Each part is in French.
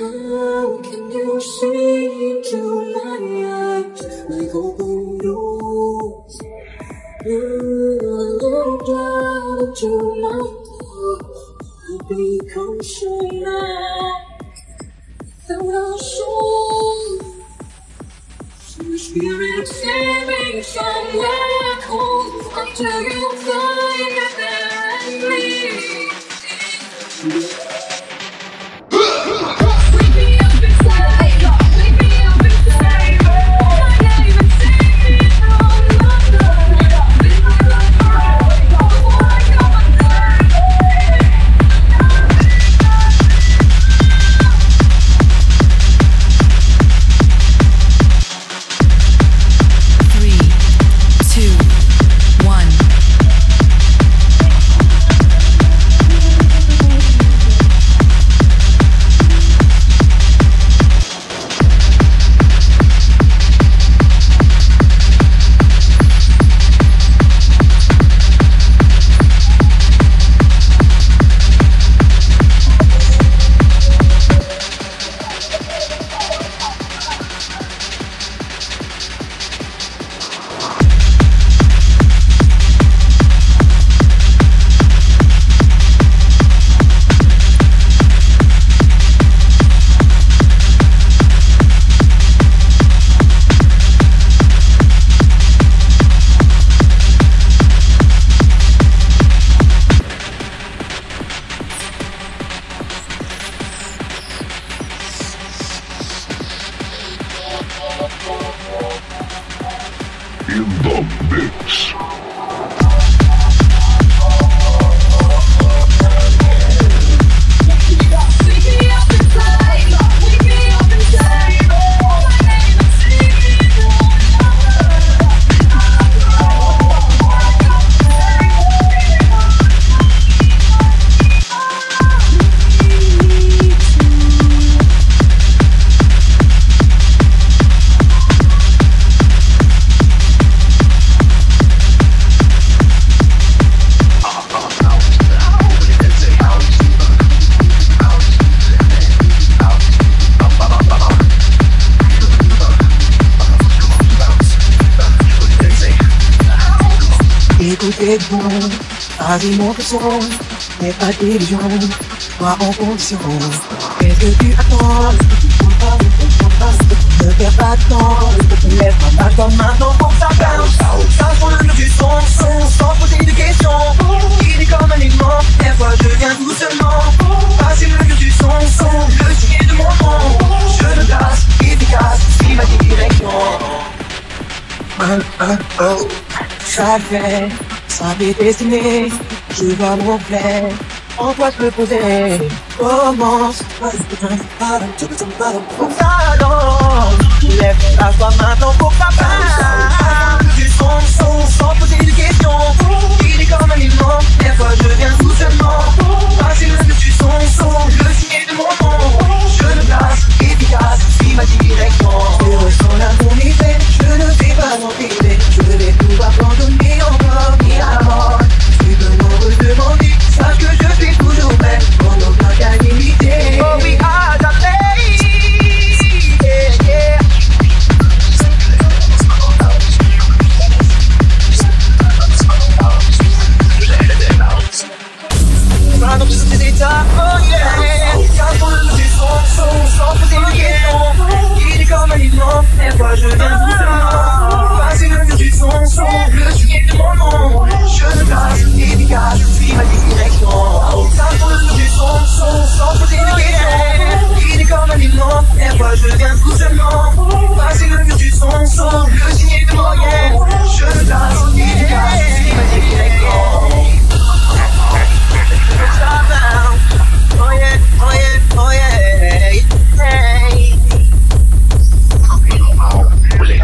How can you see into my eyes like open doors? You're a little down into my thoughts. I become so now that we're so. Your spirit saving somewhere cold until you find it there and me. Wake me up inside, wake me up inside. My name and save me from love. Live my life forever before I come undone. 3, 2, 1. In the mix. Wake me up inside, wake me up inside. My name and save me from Écoutez-moi, avec mon son, n'est pas d'illusion, toi en condition. Qu'est-ce que tu attends? Ne perds pas de temps, lève ma main comme maintenant pour que ça bounce. Ça sur le mur du son, sans poser de questions. Il est comme un aimant, des fois je viens doucement. Passer le mur du son, le signe de mon nom. Je le place, efficace, suis ma direction. Ça fait, ça m'est destiné, je vois mon plaît, en quoi je peux poser, commence, pour ça danse, lève la voix maintenant pour ça passe, du son, sans poser de questions, il est comme un aimant, des fois je viens doucement, passer le mur du son, le signe de mon nom, je le place, efficace, suis ma direction, je ressens la tournée, je ne vais pas m'empirer, je vais tout abandonner encore ni à mort. Tu peux m'en redemander, sache que je suis toujours prêt, en aucun cas limité. Oh oui, à ta paix, yeah, yeah. Pas dans tous ces états, oh yeah. Car pour le du son, sans poser de questions. Il est comme un aimant, des fois je viens doucement. Passer le mur du son, le signe de mon nom. Je le place, efficace, je suis ma direction. Car pour le du son, sans poser de questions. Il est comme un aimant, des fois je viens doucement. Passer le mur du son, le signe de mon nom. Je le place, efficace, je suis ma direction. Oh yeah, oh yeah, oh yeah, hey.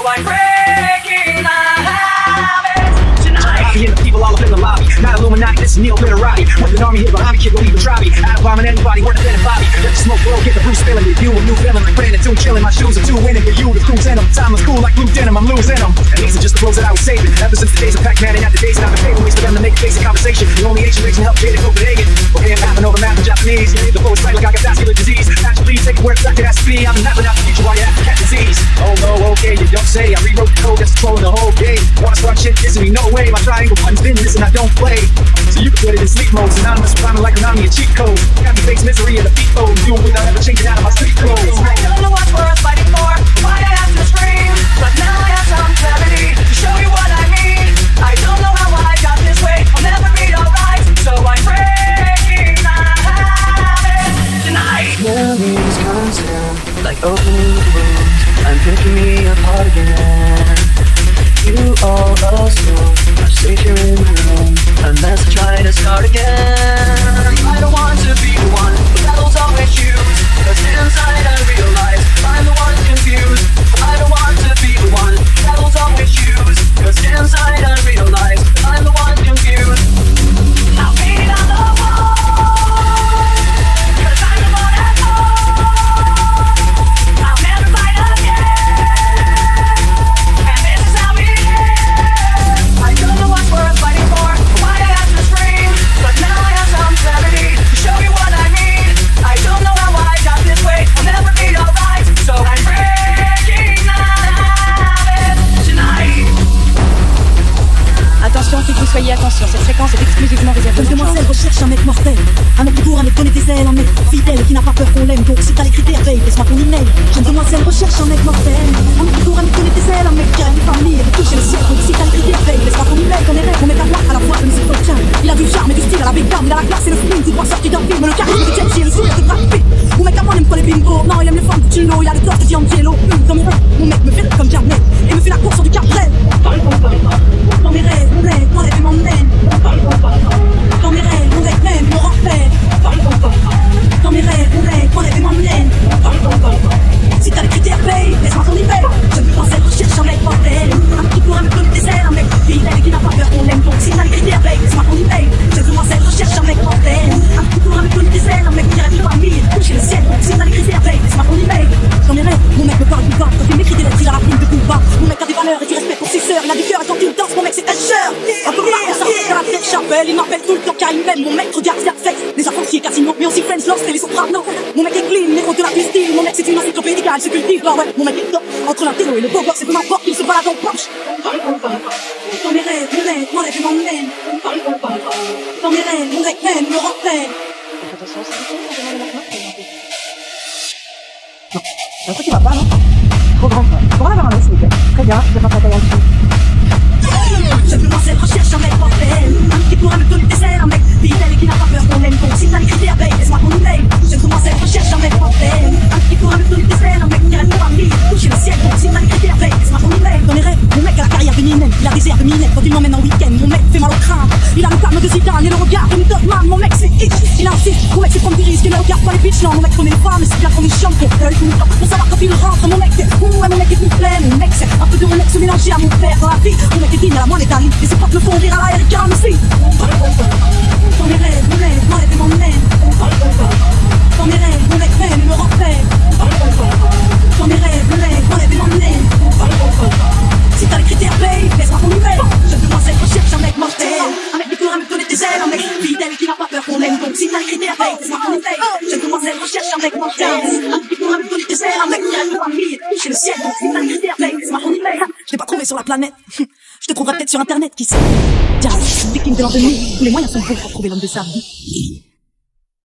I'm breaking the habit tonight. I hear the people all up in the lobby. Not Illuminati, this is Neil Literati. With an army here behind me, kid, won't even try me. Out of bombing anybody, worth than Bobby. Let the smoke blow, get the Bruce feeling. Review a new feeling like Brandon Toon chilling. My shoes are too winning for you to cruise in them. Time is cool like blue denim, I'm losing them. And these are just the clothes that I was saving. Ever since the days of Pac-Man and not the days that I've been paving ways for them to make basic conversation. The only Asian reaching help created Copenhagen. Okay, I'm rapping over math and Japanese. The flow's tight like I got vascular disease. Naturally, take it where exactly it has to be. I'm mapping out the future while you're after cat disease. Oh no, okay, you don't say. I rewrote the code that's controlling the whole game. Wanna start shit dissing me? No way. My triangle button's been missing, I don't play. So you can put it in sleep mode. Synonymous with rhyming like Konami and cheat code. Got me face misery in the beat mode. Doing without ever changing out of my street clothes. I don't know what's worth fighting for, why I have to scream, but now I have some clarity to show you what I mean. I don't know how I got this way, I'll never be alright, so I'm breaking the habit tonight. Memories constant, like opening wounds. I'm picking me apart again. You all assume I'm safe here in my room, unless I try to start again. I don't want to be the one who battles always choose, cause inside I realize I'm the one confused. I don't want to be the one who battles always choose, cause inside I realize I'm the one confused. I'll beat it on the wall, cause I'm the one at home. I'll never fight again, and this is how it ends. I don't know what's worth fighting for, why I have to scream, but now I have some clarity to show you what I mean. I don't know how I got this way, I'll never be alright, so I'm breaking the habit tonight. Attention, que vous soyez attention, cette séquence est exclusivement réservée. Une demoiselle recherche un mec mortel, un mec qui court, un mec connaît des ailes, un mec fidèle qui n'a pas peur qu'on l'aime. Donc si t'as les critères, babe, laisse-moi ton email. Jeune demoiselle recherche un mec mortel, un mec qui court, un mec connaît des ailes, un mec qui a une famille et de toucher le ciel. Donc si t'as les critères, babe, laisse-moi ton email. Ton rêves, mon mec à moi, à la fois de musique requin. Il a du charme et du style à la Beckham, il a la classe et le film, tout droit sorti d'un film. Le charisme de Chelsea et le sourire de Brad Pitt. Mon mec à moi n'aime pas les bimbos, non il aime les femmes de Chino, il a le corps de D'Angelo. Dans mes rêves, mon mec me fait comme Carnet et me fait la course sur du Cabrel. Dans mes rêves, mon rêve et m'emmène. Dans mes rêves, mon rêve même me rappelle. Dans mes rêves, mon rêve et m'emmène. Si t'as les critères, babe, laisse-moi ton email. Je me pense être recherche un mec mortel, un mec qui pourra me donner des ailes, un mec fidèle qui n'a pas peur qu'on l'aime. Donc si t'as les critères, babe, laisse-moi ton email. Je me pense être recherche un mec mortel, un mec qui pourra me donner des ailes, un mec qui rêve de famille et toucher le ciel. Donc si t'as les critères, babe, laisse-moi ton email. Dans mes rêves, mon mec me parle du bas. Quand il m'écrit des lettres, il a la plume de combat. Mon mec a des valeurs et du respect pour ses sœurs. Il a du cœur et quand il danse, mon mec c'est Usher. Un peu marre de sortir de la tête chapelle. Il m'appelle tout le temps car il m'aime. Mon mec regarde Scarface, les affranchis Casino, mais aussi Friends, Lost et les Sopranos. Mon mec est clean, l'héros de la piscine. Mon mec c'est une encyclopédie car il se cultive. Bah ouais, mon mec est top. Entre l'intello et le beau gosse, c'est peu m'importe qu'il se balade en Porsche. Dans mes rêves, mon rêve m'emmène. Dans mes rêves, mon rêve même me rappelle. Non, c'est un truc qui va pas, non? Trop grand, quoi. Pour en avoir un autre, s'il vous plaît. Très bien, je vais pas tailler là-dessus. Je me lance, elle recherche un mec mortel, un mec qui pourra me donner des ailes, un mec fidèle et qui n'a pas peur qu'on l'aime. Donc si t'as les critères, babe, laisse-moi ton email. Je me lance, elle recherche un mec mortel, un mec qui pourra me donner des ailes, un mec qui rêve de famille, toucher le ciel. Donc si t'as les critères, babe, laisse-moi ton email. Dans mes rêves, mon mec a la carrière de Minem, il a des airs de Minette quand il m'emmène en week-end. Mon mec fait mal au crâne, il a le calme de Zidane et le regard de Dogman. Mon mec c'est Hitch, il insiste, mon mec c'est prendre des risques, il ne regarde pas les bitches. Non, mon mec connaît les femmes, mais c'est bien qu'on est chiant pour eux tout le temps. Pour savoir quand il rentre, mon mec c'est ouais, mon mec est tout plein. Mon mec c'est un peu de mon ex mélangé à mon père dans la vie. Mon mec est digne à la moelle et d'Ali, et ses potes le font rire à la Eric aussi. Dans mes rêves, mon rêve et m'emmène. Dans mes rêves, mon rêve même me rappelle. Dans mes rêves, mon rêve et m'emmène. Si t'as les critères, babe, laisse-moi ton email. Je te demande cette recherche, un mec mortel, un mec qui pourra me donner des ailes, un mec fidèle qui n'a pas peur qu'on l'aime. Donc si t'as les critères, babe, laisse-moi ton email. Je te demande cette recherche, un mec mortel, un mec qui pourra me donner des ailes, un mec qui rêve de famille, toucher le ciel. Donc si t'as les critères, babe, laisse-moi ton email. Je l'ai pas trouvé sur la planète. Je te trouverai peut-être sur internet, qui sait. Tiens, victime de l'an 2000, tous les moyens sont bons pour trouver l'homme de sa vie.